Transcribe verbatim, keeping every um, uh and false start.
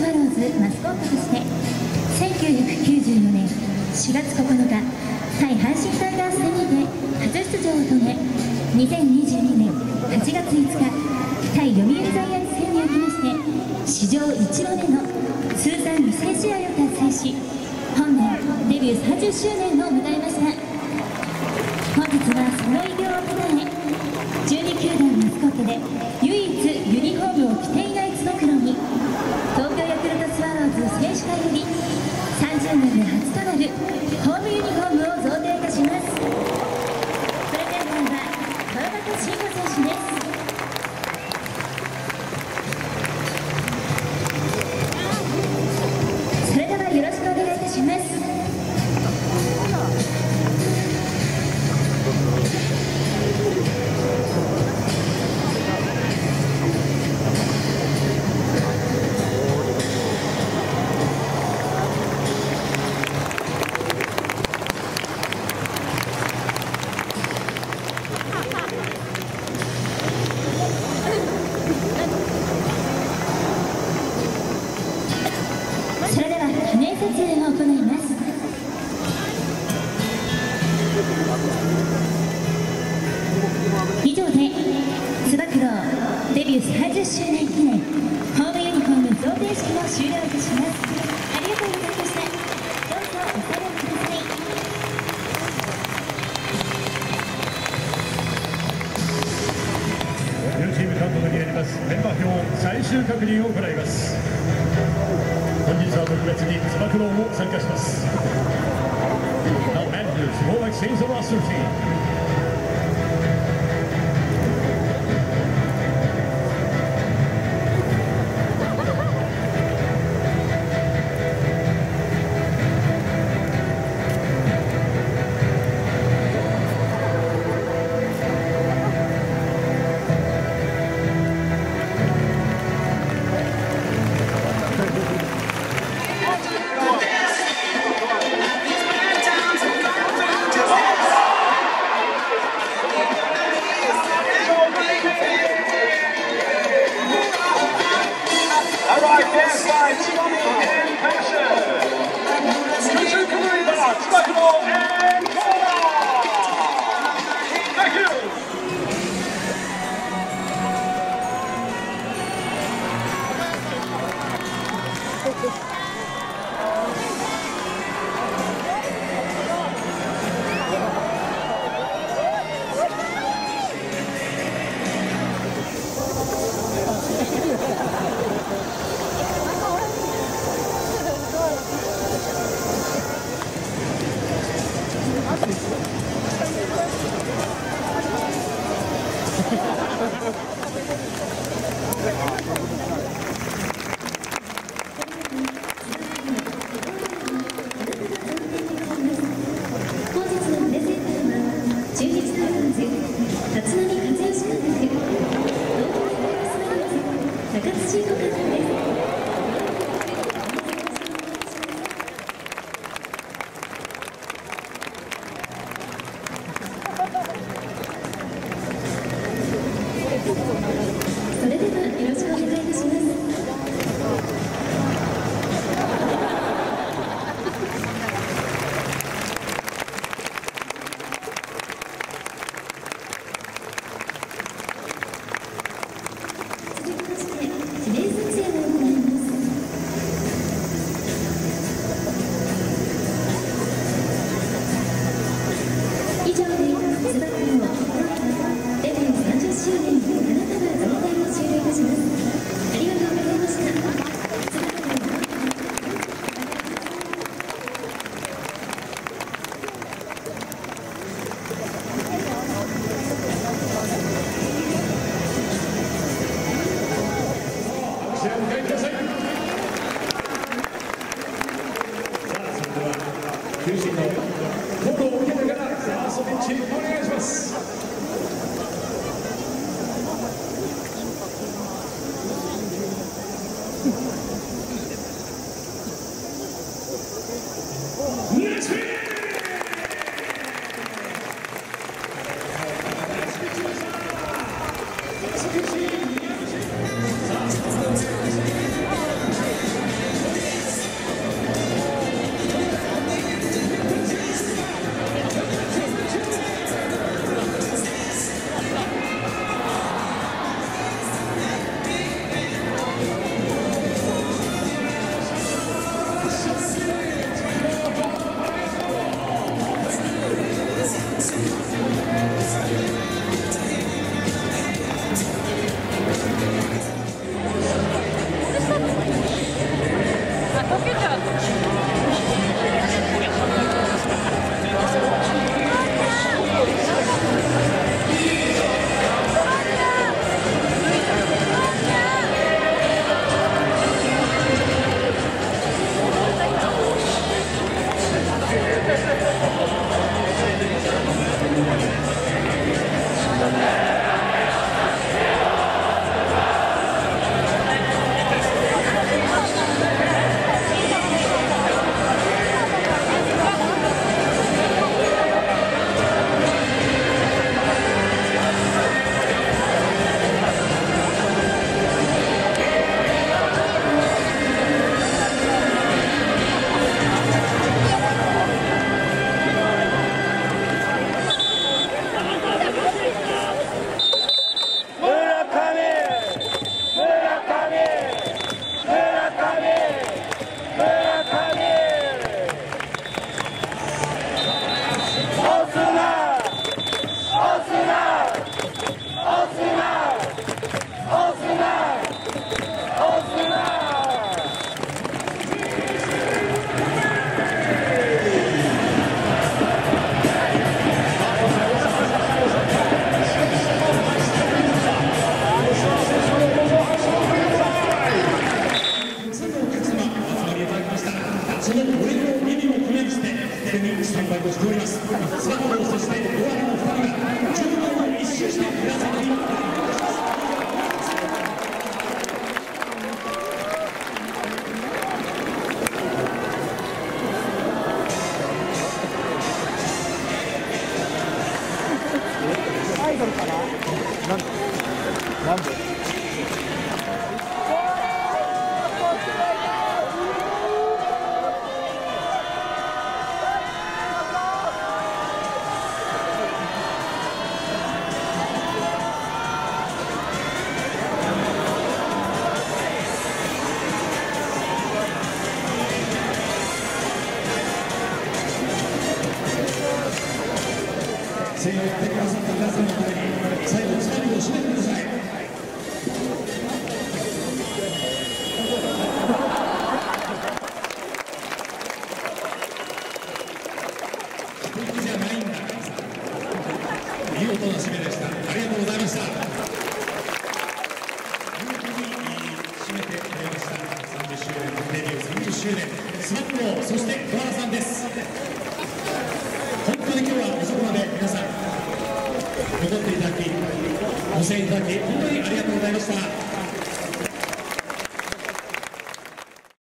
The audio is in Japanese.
ワローズマスコットとしてせんきゅうひゃくきゅうじゅうよねんしがつここのか対阪神タイガース戦にて初出場を遂げ、にせんにじゅうにねんはちがついつか対読売ジャイアンツ戦におきまして史上いちどめの通算にせん試合を達成し、本年デビューさんじゅっしゅうねんを迎えました。本日はその偉業をたたえ、じゅうにきゅうだんマスコットで唯一ユニフォームを着ていないつば九郎に東京ヤクルトスワローズ選手会よりさんじゅうねんで初となるホームユニフォームを贈呈いたします。プレゼンターは川端慎吾選手です。それではよろしくお願いいたします。それでは記念撮影を行います。以上でつば九郎デビューさんじゅっしゅうねん記念ホームユニフォーム贈呈式を終了いたします。ありがとうございました。どうぞお下がりください。 両チーム監督によりますメンバー表最終確認を行います。本日は特別につば九郎も参加します。Now Andrews, more like Saints of Roster team. 皆さんのために最後つかみを締めてください。じゃないんだ。見事な締めでした。ありがとうございました。見事に締めてくれました。さんじゅっしゅうねん、デビューさんじゅっしゅうねん、スマップロー、そして小原さんです。本当に今日は遅くまで皆さん残っていただき、ご声援いただき、本当にありがとうございました。